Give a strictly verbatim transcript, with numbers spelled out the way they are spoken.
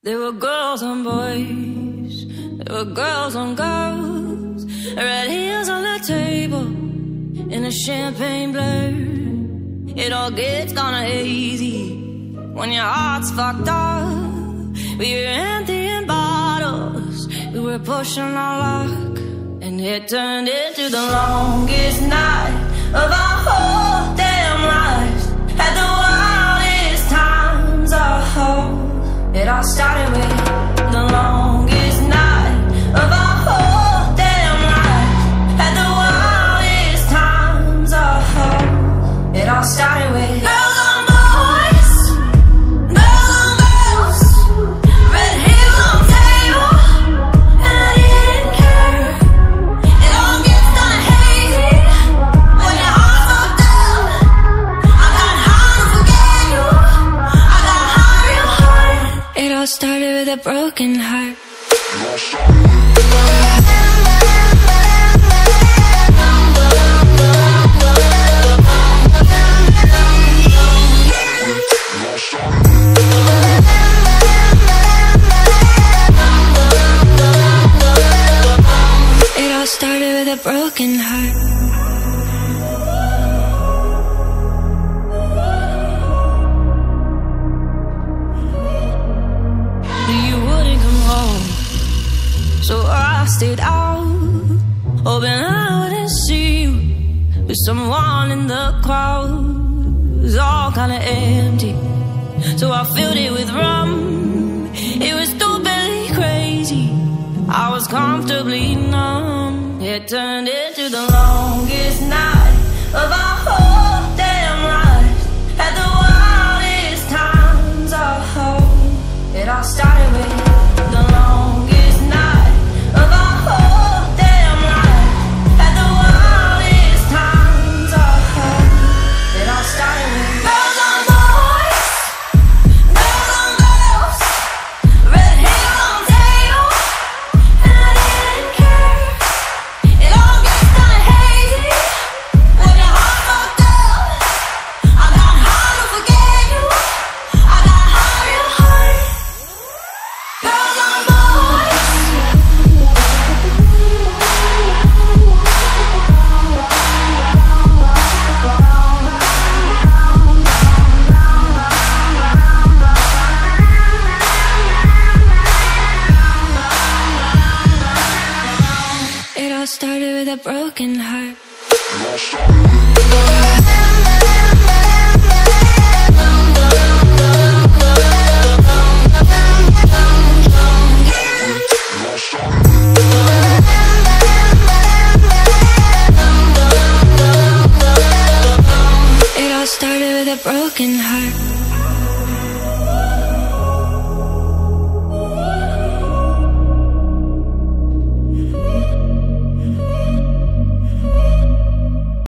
There were girls on boys, there were girls on girls, red heels on the table, in a champagne blur. It all gets kinda hazy when your heart's fucked up. We were emptying bottles, we were pushing our luck, and it turned into the longest night of our whole damn lives. Had the wildest times, oh. It all started with the longest night of our whole damn lives. Had the wildest times, oh. It all started with girls on boys, girls on girls, red heels on table, and I didn't care. It all gets kinda hazy when your heart's fucked up. I got high to forget you, I got high real hard. It all started with a broken heart. It all started with a broken heart. So I stayed out, hoping I wouldn't see you with someone in the crowd. It was all kinda empty, so I filled it with rum. It was stupidly crazy, I was comfortably numb. It turned into the longest night of our whole damn lives. Had the wildest times, oh. It all started with the longest night of our whole damn life. Had the wildest times, oh. It all started with girls on boys, girls on girls, red heels on table, and I didn't care. It all gets kinda hazy when your heart fucked up. I got high to forget you, I got high real hard. Girls on boys. It all started with a broken heart. It all started with a broken heart.